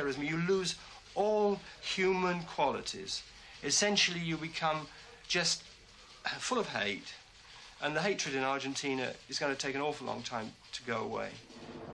terrorism, you lose all human qualities. Essentially, you become just full of hate, and the hatred in Argentina is going to take an awful long time to go away.